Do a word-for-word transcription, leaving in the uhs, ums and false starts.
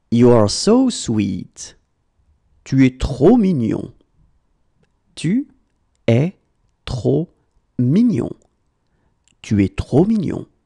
You are so sweet. Tu es trop mignon. Tu es trop mignon. Tu es trop mignon.